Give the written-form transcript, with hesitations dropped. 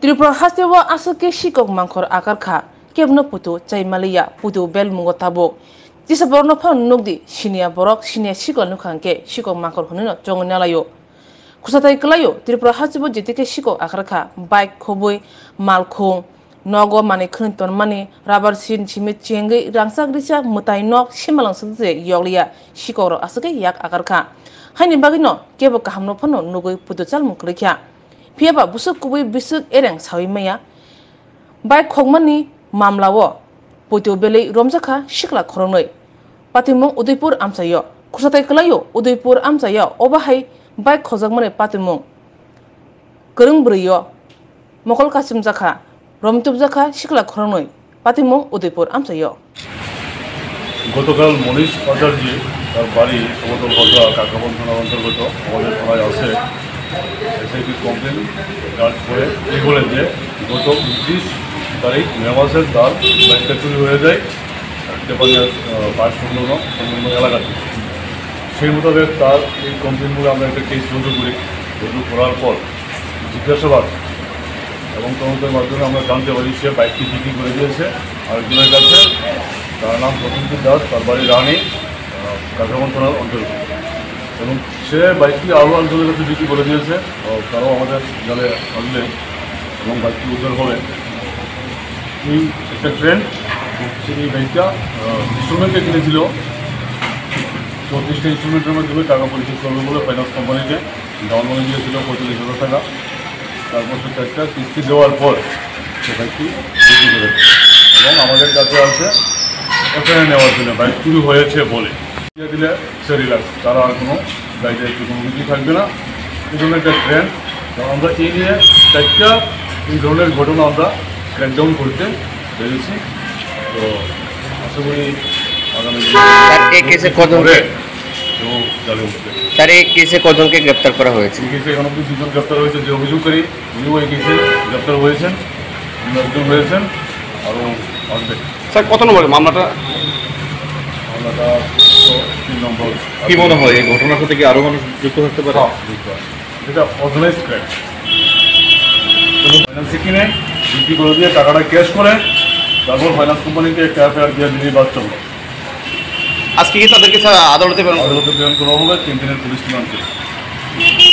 Tripura hastewa asuke shikok mangkor akarkha kebno putu chaimalia putu bel mungotabo tisa borno phan nugdi sinia borok sinia sikla nukhanke shikok mangkor hunino chongnalayo kusatai klayo Tripura hastewa jetike shikok akarkha bike khoboi malkhung nogo mani khunton mani rubber sin chimit chengai rangsak richa mutai nok simalang sungse yoglia shikok asuke yak akarkha haini bagino kebo kahamno phano nugoi putu chal muklikya Piaba busuk kubi bisuk ereng sawi maya. Baik khogmani mamlawo putu beli Romjakkha Sikla Khoroknwi. Patimung Udaipur amsayo. Kusatai kelayo Udaipur amsayo. Obahai baik khojagmani patimung. Kereng beriyo. Mokol Kasimjakha Romjakkha Sikla Khoroknwi. Patimung Udaipur amsayo. গতকাল মনীষ আচার্য তার বাড়ি সমতল বাজার কাকাবন থানার অন্তর্গত আমাদের থানায় আসে এসআইপি কমপ্লেন কাজ করে এই বলে যে গত 29 তারিখ মে মাসের তার বাইকটা চুরি হয়ে যায় টেপানিয়ার পাঁচ সংলগ্ন এলাকাতে সেই মোতাবেক তার এই কমপ্লেনগুলো আমরা একটা কেস রুজু করি রুজু করার পর জিজ্ঞাসাবাদ এবং তদন্তের মাধ্যমে আমরা জানতে পারি সে বাইকটি বিক্রি করে দিয়েছে আরেকজনের কাছে তার নাম প্রসেনজিৎ দাস তার বাড়ি রানী কাকাবন থানার অন্তর্গত এবং সে বাইকটি আরও অঞ্চলের কাছে বিক্রি করে দিয়েছে তারাও আমাদের জালে আসবে এবং বাইকটি উদ্ধার হবে এই একটা ট্রেন এই বাইকটা ইনস্টলমেন্টে কিনেছিল 34টা ইনস্টলমেন্টের মাধ্যমে টাকা পরিশোধ করবে বলে ফাইন্যান্স কোম্পানিকে ডাউন পেমেন্ট দিয়েছিল 45,000 টাকা তারপর সে একটা কিস্তি দেওয়ার পর সে বাইকটি বিক্রি করে এবং আমাদের কাছে আছে এফআইআর নেওয়ার জন্য বাইক চুরি হয়েছে বলে দিলে সে রিল্যাক্স তারা আর কোনো গাড়িতে একটু কোনো কিছু থাকবে না এই ধরনের একটা ট্রেন আমরা এই নিয়ে চারটা এই ধরনের ঘটনা আমরা ক্র্যাকডাউন করতে পেরেছি তো আশা করি আগামী স্যার এই কেসে কজনকে গ্রেপ্তার করা হয়েছে এই কেসে এখন অব্দি 2 জন গ্রেপ্তার হয়েছে যে অভিযোগকারী উনিও এই কেসে গ্রেপ্তার হয়েছেন একজন হয়েছেন আরও আসবে স্যার কত নম্বরে মামলাটা 3 নম্বর কি মনে হয় এই ঘটনার সাথে কি আরও মানুষ যুক্ত থাকতে পারে এটা অর্গানাইজ ক্রাইম ফাইন্যান্সে কিনে বিক্রি করে দিয়ে টাকাটা ক্যাশ করে তারপর ফাইন্যান্স কোম্পানিকে একটা এফআইআর দিয়ে দিলেই বাদ চলবে আজকে কি তাদেরকে আদালতে প্রেরণ করা হবে 3 দিনের পুলিশ রিমান্ড